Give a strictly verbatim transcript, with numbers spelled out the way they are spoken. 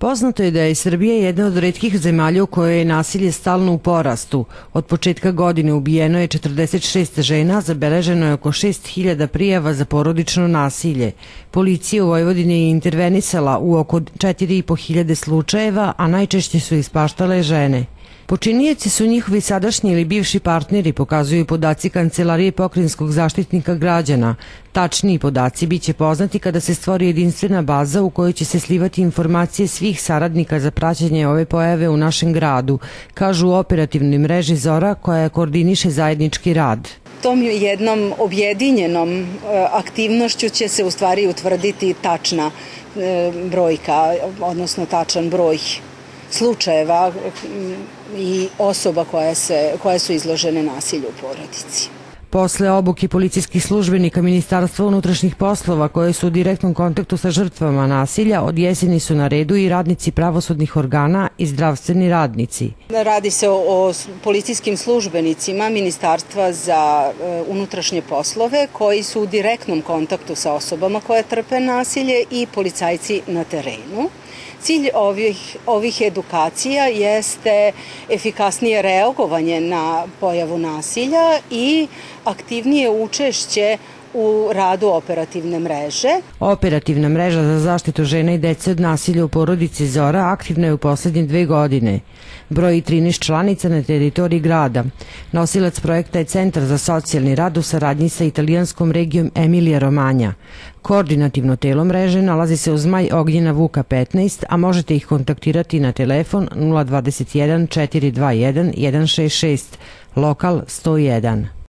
Poznato je da je Srbija jedna od retkih zemalja u kojoj je nasilje stalno u porastu. Od početka godine ubijeno je četrdeset šest žena, zabeleženo je oko šest hiljada prijava za porodično nasilje. Policija u Vojvodini je intervenisala u oko četiri i po hiljade slučajeva, a najčešće su ispaštale žene. Počinioci su njihovi sadašnji ili bivši partneri, pokazuju podaci Kancelarije pokrajinskog zaštitnika građana. Tačniji podaci biće poznati kada se stvori jedinstvena baza u kojoj će se slivati informacije svih saradnika za praćenje ove pojave u našem gradu, kažu u operativnoj mreži Zora koja koordiniše zajednički rad. Tom jednom objedinjenom aktivnošću će se u stvari utvrditi tačna brojka, odnosno tačan broj slučajeva i osoba koje, se, koje su izložene nasilju u porodici. Posle obuke policijskih službenika Ministarstva unutrašnjih poslova koje su u direktnom kontaktu sa žrtvama nasilja, od jeseni su na redu i radnici pravosudnih organa i zdravstveni radnici. Radi se o, o policijskim službenicima Ministarstva za e, unutrašnje poslove koji su u direktnom kontaktu sa osobama koje trpe nasilje i policajci na terenu. Cilj ovih, ovih edukacija jeste efikasnije reagovanje na pojavu nasilja i aktivnije učešće u radu operativne mreže. Operativna mreža za zaštitu žena i dece od nasilja u porodici Zora aktivna je u poslednje dve godine. Broji trinaest članica na teritoriji grada. Nosilac projekta je Centar za socijalni rad u saradnji sa italijanskom regijom Emilija Romanja. Koordinativno telo mreže nalazi se uz Maj Ognjena Vuka petnaest, a možete ih kontaktirati na telefon nula dvadeset jedan četiri dva jedan jedan šest šest, lokal sto jedan.